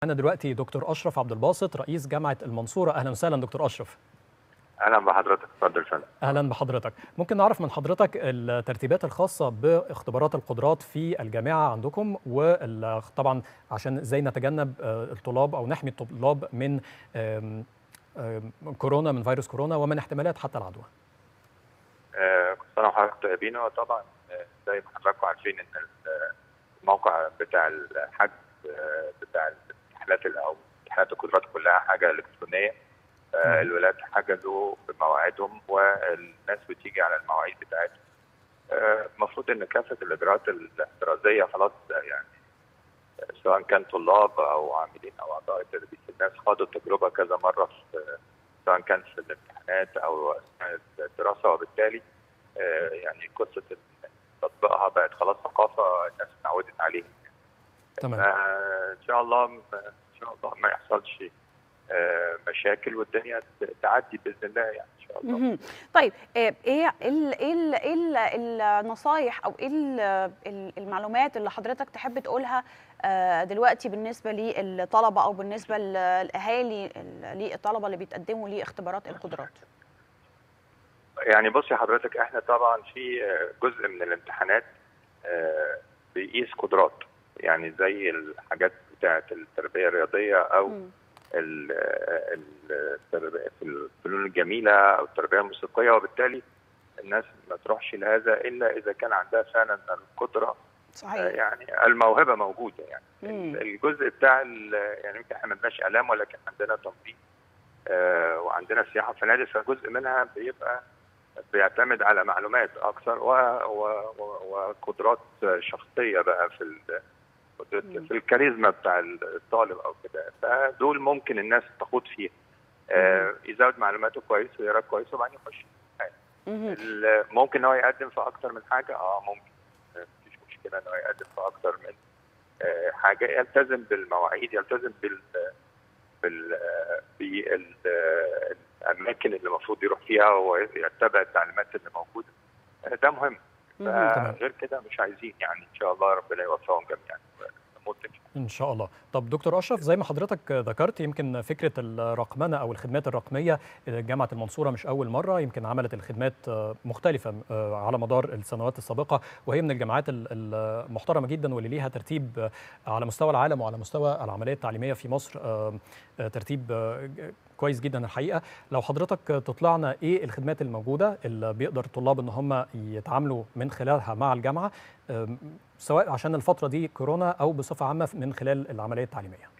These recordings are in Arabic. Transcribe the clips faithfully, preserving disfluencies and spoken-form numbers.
معانا دلوقتي دكتور أشرف عبد الباسط رئيس جامعة المنصورة. أهلا وسهلا دكتور أشرف. اهلا بحضرتك، اتفضل فندم. اهلا بحضرتك. ممكن نعرف من حضرتك الترتيبات الخاصه باختبارات القدرات في الجامعه عندكم، وطبعا عشان ازاي نتجنب الطلاب او نحمي الطلاب من كورونا، من فيروس كورونا ومن احتمالات حتى العدوى. كل سنه وحضرتك طيبين. وطبعا زي ما حضراتكم عارفين ان الموقع بتاع الحجز بتاع الامتحانات او امتحانات القدرات كلها حاجه الكترونيه. آه الولاد حجزوا بمواعيدهم والناس بتيجي على المواعيد بتاعتهم. المفروض آه ان كافه الاجراءات الاحترازيه خلاص، يعني سواء كان طلاب او عاملين او اعضاء التدريس، الناس خاضوا التجربه كذا مره في سواء كان في الامتحانات او اثناء الدراسه، وبالتالي آه يعني قصه تطبيقها بقت خلاص ثقافه الناس اتعودت عليها. تمام. آه ان شاء الله ان شاء الله ما يحصلش مشاكل والدنيا تعدي باذن الله، يعني ان شاء الله. طيب ايه ايه ايه ايه النصايح او ايه المعلومات اللي حضرتك تحب تقولها دلوقتي بالنسبه للطلبه او بالنسبه للاهالي للطلبه اللي بيتقدموا لاختبارات القدرات؟ يعني بصي حضرتك، احنا طبعا في جزء من الامتحانات بيقيس قدرات، يعني زي الحاجات بتاعه التربيه الرياضيه او م. الفنون الجميله او التربيه الموسيقيه، وبالتالي الناس ما تروحش لهذا الا اذا كان عندها فعلا القدره. صحيح. يعني الموهبه موجوده. يعني مم. الجزء بتاع يعني يمكن احنا ما عندناش اعلام، ولكن عندنا تنظيم آه وعندنا سياحه فنادق، فجزء منها بيبقى بيعتمد على معلومات اكثر وقدرات شخصيه بقى في في الكاريزما بتاع الطالب او كده، فدول ممكن الناس تخوض فيها. آه يزود معلوماته كويس ويقرا كويس وبعدين يخش. ممكن هو يقدم في اكتر من حاجه، اه ممكن، مفيش مشكله ان هو يقدم في اكتر من آه حاجه، يلتزم بالمواعيد، يلتزم بال بال بالاماكن اللي المفروض يروح فيها ويتبع التعليمات اللي موجوده. آه ده مهم. غير كده مش عايزين، يعني ان شاء الله ربنا يوفقهم جميعا. إن شاء الله. طب دكتور أشرف، زي ما حضرتك ذكرت، يمكن فكرة الرقمنة أو الخدمات الرقمية جامعة المنصورة مش أول مرة، يمكن عملت الخدمات مختلفة على مدار السنوات السابقة، وهي من الجامعات المحترمة جدا واللي ليها ترتيب على مستوى العالم وعلى مستوى العملية التعليمية في مصر ترتيب كويس جدا الحقيقة. لو حضرتك تطلعنا إيه الخدمات الموجودة اللي بيقدر الطلاب إن هم يتعاملوا من خلالها مع الجامعة، سواء عشان الفترة دي كورونا أو بصفة عامة من خلال العملية التعليمية؟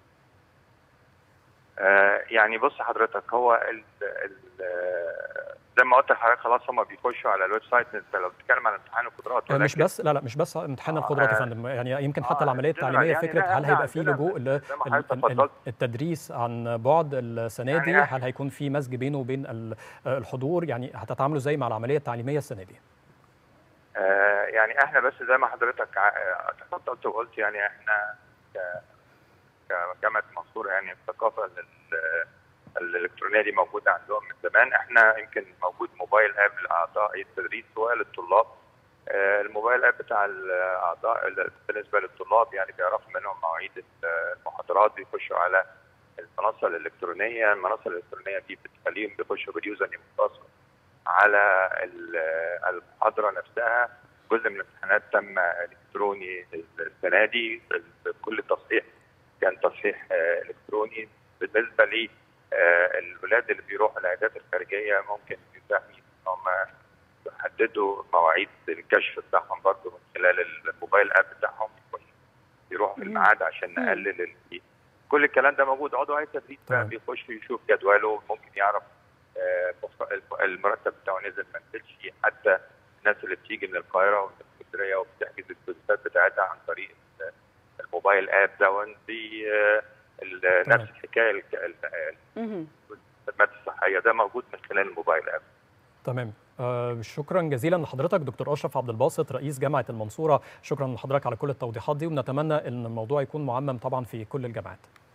آه يعني بص حضرتك، هو ال ال زي ما قلت لحضرتك خلاص هم بيخشوا على الويب سايت. انت لو بتتكلم عن امتحان القدرات مش بس لا لا مش بس امتحان آه القدرات يا فندم، يعني يمكن حتى آه العملية التعليمية، يعني فكرة هل هيبقى في لجوء للتدريس عن بعد السنة يعني دي؟ هل هيكون في مزج بينه وبين الحضور؟ يعني هتتعاملوا ازاي مع العملية التعليمية السنة دي؟ آه يعني احنا بس زي ما حضرتك تفضلت وقلت، يعني احنا كجامعه المنصوره يعني الثقافه الالكترونيه دي موجوده عندهم من زمان. احنا يمكن موجود موبايل اب لاعضاء التدريس وللطلاب. آه الموبايل اب بتاع الاعضاء بالنسبه للطلاب يعني بيعرفوا منهم مواعيد المحاضرات، بيخشوا على المنصه الالكترونيه. المنصه الالكترونيه دي بتخليهم بيخشوا باليوزر نيم الخاص على المحاضره نفسها. جزء من الامتحانات تم الكتروني السنه دي، كل تصحيح كان تصحيح الكتروني. بالنسبه لي الولاد اللي بيروحوا العيادات الخارجيه ممكن يتاح ان هم يحددوا مواعيد الكشف بتاعهم برضه من خلال الموبايل اب بتاعهم، يروحوا في الميعاد عشان نقلل كل الكلام ده موجود. عضو هيئه التدريس بقى بيخش يشوف جدوله، ممكن يعرف المرتب بتاعه نزل ما نزلش. حتى الناس اللي بتيجي من القاهره ومن اسكندريه وبتحجز الكورسات بتاعتها عن طريق الموبايل اب ده، دي نفس الحكايه. الخدمات الصحيه ده موجود من خلال الموبايل اب. تمام. آه شكرا جزيلا لحضرتك دكتور أشرف عبد الباسط رئيس جامعة المنصورة. شكرا لحضرتك على كل التوضيحات دي، ونتمنى ان الموضوع يكون معمم طبعا في كل الجامعات.